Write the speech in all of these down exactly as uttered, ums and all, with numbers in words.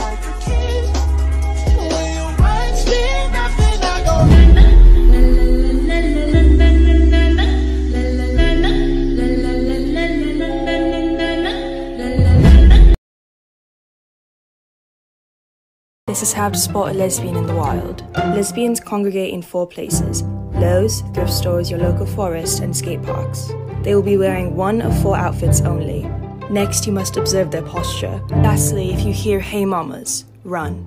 This is how to spot a lesbian in the wild. Lesbians congregate in four places: Lowe's, thrift stores, your local forest, and skate parks. They will be wearing one of four outfits only. Next, you must observe their posture. Lastly, if you hear "Hey mamas," run.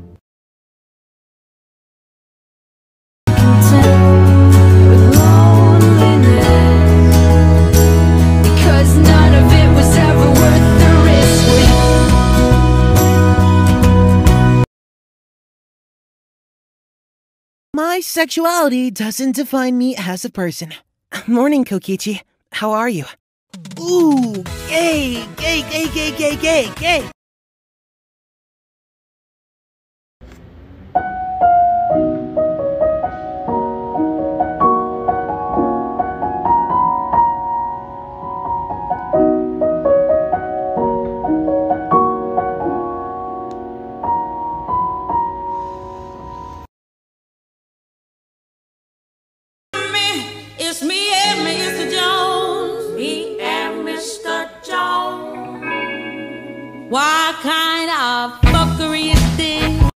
My sexuality doesn't define me as a person. Morning, Kokichi. How are you? Ooh, gay, gay, gay, gay, gay, gay, gay. It's me and Mister Jones, me and Mister Jones. What kind of fuckery is this?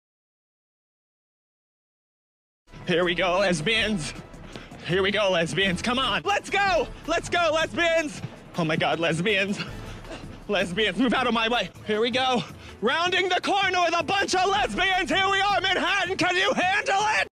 Here we go, lesbians. Here we go, lesbians. Come on, let's go. Let's go, lesbians. Oh my God, lesbians. Lesbians, move out of my way. Here we go. Rounding the corner with a bunch of lesbians. Here we are, Manhattan. Can you handle it?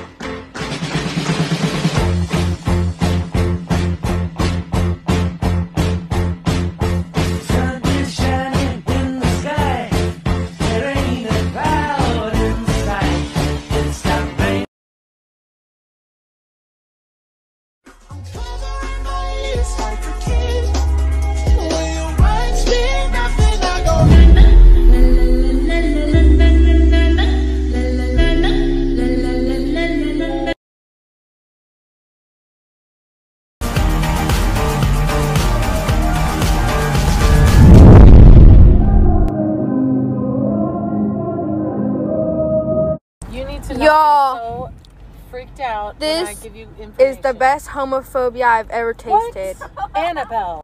Y'all, so freaked out this when I give you is the best homophobia I've ever tasted. What? Annabelle.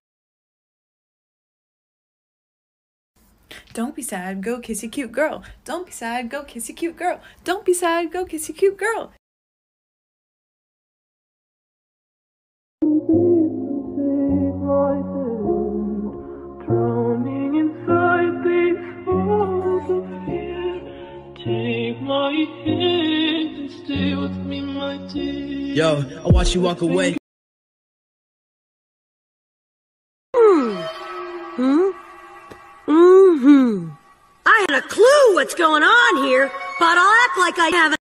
Don't be sad, go kiss a cute girl. Don't be sad, go kiss a cute girl. Don't be sad, go kiss a cute girl. Drowning inside these walls of fear. Take my hand and stay with me, my dear. Yo, I watch you walk away. Hmm. Hmm? Mm-hmm. I had a clue what's going on here, but I'll act like I haven't.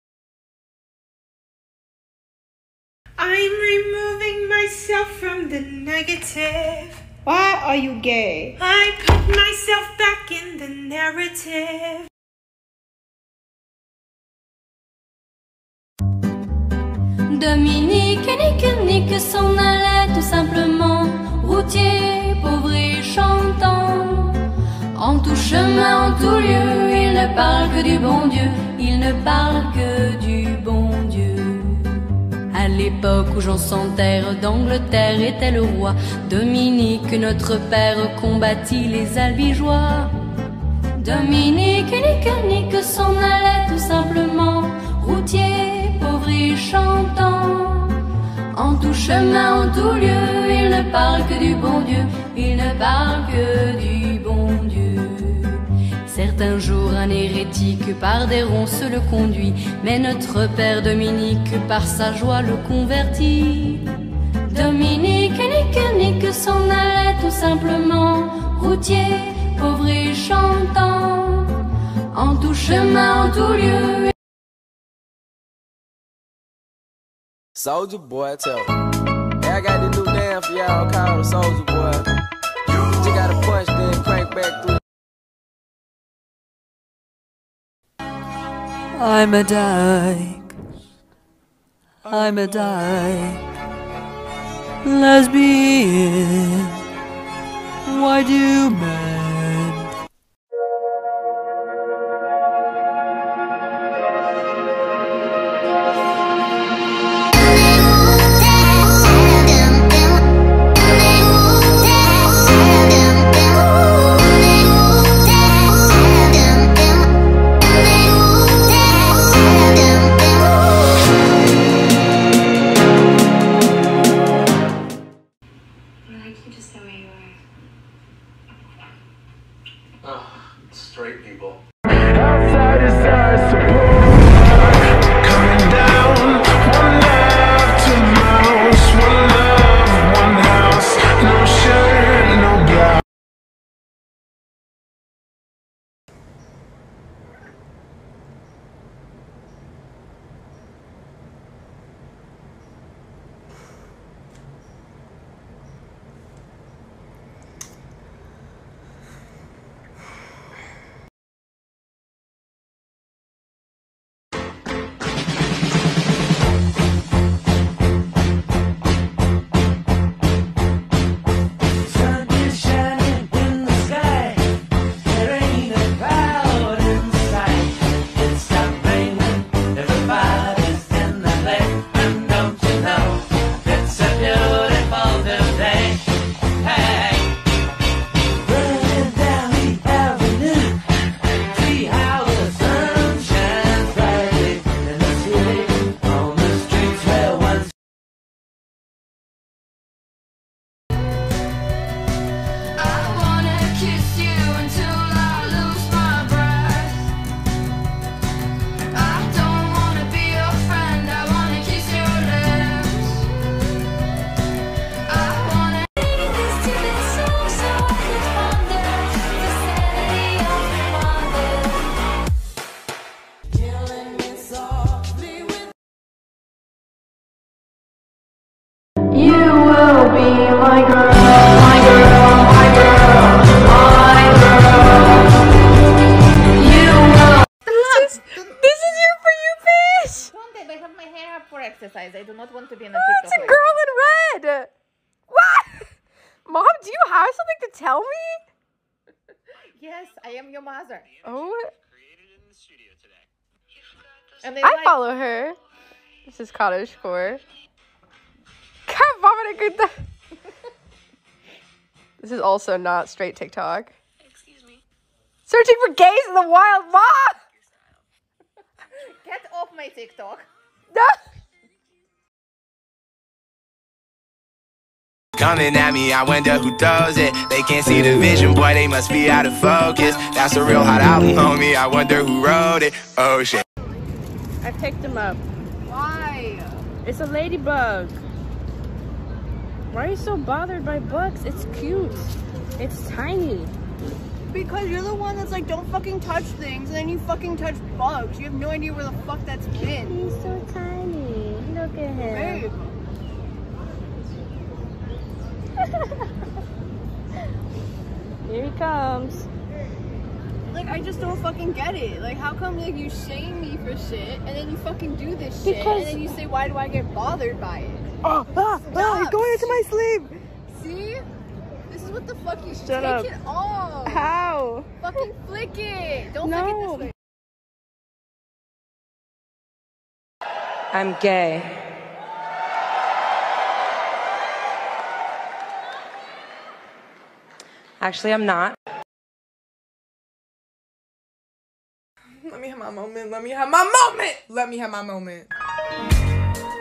I'm removing myself from the negative. Why are you gay? I put myself back in the narrative. Dominique, nique, nique, s'en allait tout simplement. Routier, pauvre et chantant. En tout chemin, en tout lieu, il ne parle que du bon Dieu. Il ne parle que du bon Dieu. À l'époque où Jean sans terre d'Angleterre était le roi, Dominique, notre père, combattit les albigeois. Dominique, nique, nique, s'en allait tout simplement. Routier, pauvre et chantant. En tout chemin, en tout lieu, il ne parle que du bon Dieu. Il ne parle que du bon Dieu. Certains jours, un hérétique par des ronces le conduit, mais notre père Dominique, par sa joie, le convertit. Dominique, nique, nique, s'en allait tout simplement. Routier, pauvre et chantant. En tout chemin, en tout lieu. Soldier Boy, tell me. Hey, I got this new dance for y'all called the Soldier Boy. You gotta punch, then crank back through. I'm a dyke. I'm a dyke. Lesbian. Why do men Ugh, straight people. Outside is our support. Coming down, one love to mouse, one love, one house, no shirt, no blouse. Exercise. I do not want to be in a Oh, TikTok. it's a like girl that. in red. What? Mom, do you have something to tell me? Yes, I am your mother. Oh. And they I like, follow her. This is cottage core. Come on, This is also not straight TikTok. Excuse me. Searching for gays in the wild, Mom. Get off my TikTok. No. Coming at me, I wonder who throws it. They can't see the vision, boy, they must be out of focus. That's a real hot album, homie, I wonder who wrote it. Oh shit. I picked him up. Why? It's a ladybug. Why are you so bothered by bugs? It's cute. It's tiny. Because you're the one that's like, don't fucking touch things, and then you fucking touch bugs. You have no idea where the fuck that's been. He's so tiny. Look at him. Babe. Here he comes. Like, I just don't fucking get it. Like, how come like you shame me for shit, and then you fucking do this shit, Because- and then you say, why do I get bothered by it? Oh, ah, ah, going into my sleep. See? This is what the fuck you Shut take up. it off. How? Fucking flick it. Don't No. flick it this way. I'm gay. Actually, I'm not. Let me have my moment. Let me have my moment. Let me have my moment.